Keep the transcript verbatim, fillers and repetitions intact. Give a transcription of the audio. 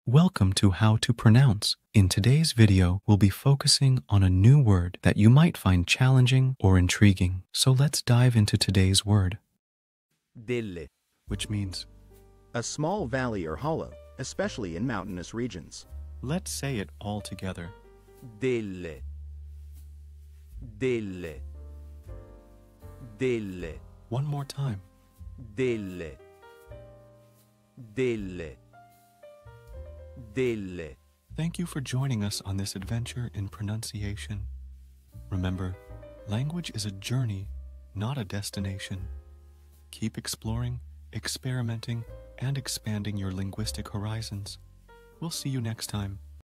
Welcome to How to Pronounce. In today's video, we'll be focusing on a new word that you might find challenging or intriguing. So let's dive into today's word. Delle, Which means, a small valley or hollow, especially in mountainous regions. let's say it all together. Delle, delle, delle, One more time. delle, delle, delle. Thank you for joining us on this adventure in pronunciation. Remember, language is a journey, not a destination. Keep exploring, experimenting, and expanding your linguistic horizons. We'll see you next time.